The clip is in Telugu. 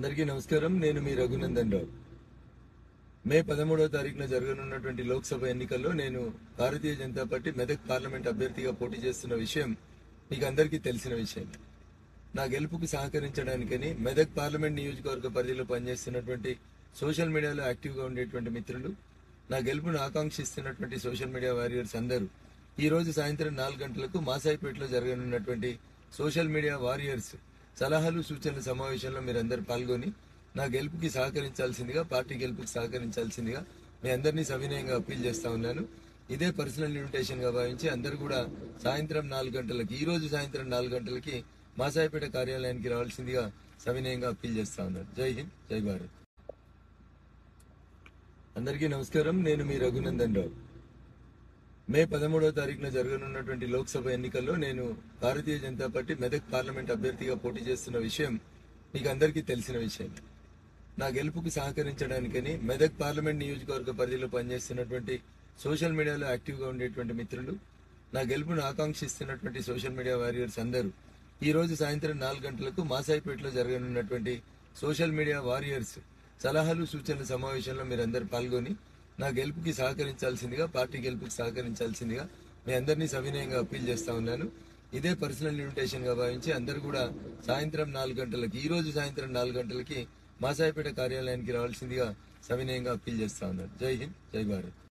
అందరికీ నమస్కారం. నేను మీ రఘునందన్ రావు. మే 13వ తారీఖున జరగనున్నటువంటి లోక్సభ ఎన్నికల్లో నేను భారతీయ జనతా పార్టీ మెదక్ పార్లమెంట్ అభ్యర్థిగా పోటీ చేస్తున్న విషయం మీకు అందరికీ తెలిసిన విషయం. నా గెలుపుకు సహకరించడానికని మెదక్ పార్లమెంట్ నియోజకవర్గ పరిధిలో పనిచేస్తున్నటువంటి సోషల్ మీడియాలో యాక్టివ్గా ఉండేటువంటి మిత్రులు, నా గెలుపును ఆకాంక్షిస్తున్నటువంటి సోషల్ మీడియా వారియర్స్ అందరూ ఈ రోజు సాయంత్రం 4 గంటలకు మాసాయిపేటలో జరగనున్నటువంటి సోషల్ మీడియా వారియర్స్ సలహాలు సూచనల సమావేశంలో మీరందరూ పాల్గొని నా గెలుపుకి సహకరించాల్సిందిగా, పార్టీ గెలుపుకి సహకరించాల్సిందిగా మీ అందరినీ సవినయంగా అప్పీల్ చేస్తా ఉన్నాను. ఇదే పర్సనల్ ఇన్విటేషన్ గా భావించి అందరూ కూడా సాయంత్రం 4 గంటలకి, ఈ రోజు సాయంత్రం 4 గంటలకి మాసాయిపేట కార్యాలయానికి రావాల్సిందిగా సవినయంగా అప్పీల్ చేస్తా ఉన్నాను. జై హింద్, జై భారత్. అందరికీ నమస్కారం. నేను మీ రఘునందన్ రావు. మే 13వ తారీఖున జరగనున్నటువంటి లోక్సభ ఎన్నికల్లో నేను భారతీయ జనతా పార్టీ మెదక్ పార్లమెంట్ అభ్యర్థిగా పోటీ చేస్తున్న విషయం మీకు అందరికీ తెలిసిన విషయం. నా గెలుపుకు సహకరించడానికని మెదక్ పార్లమెంట్ నియోజకవర్గ పరిధిలో పనిచేస్తున్నటువంటి సోషల్ మీడియాలో యాక్టివ్గా ఉండేటువంటి మిత్రులు, నా గెలుపును ఆకాంక్షిస్తున్నటువంటి సోషల్ మీడియా వారియర్స్ అందరూ ఈ రోజు సాయంత్రం 4 గంటలకు మాసాయిపేటలో జరగనున్నటువంటి సోషల్ మీడియా వారియర్స్ సలహాలు సూచనల సమావేశంలో మీరందరూ పాల్గొని నా గెలుపుకి సహకరించాల్సిందిగా, పార్టీ గెలుపుకి సహకరించాల్సిందిగా మీ అందరినీ సవినయంగా అప్పీల్ చేస్తా ఉన్నాను. ఇదే పర్సనల్ ఇన్విటేషన్ గా భావించి అందరూ కూడా సాయంత్రం 4 గంటలకి, ఈ రోజు సాయంత్రం 4 గంటలకి మాసాయిపేట కార్యాలయానికి రావాల్సిందిగా సవినయంగా అప్పీల్ చేస్తా ఉన్నాను. జై హింద్, జై భారత్.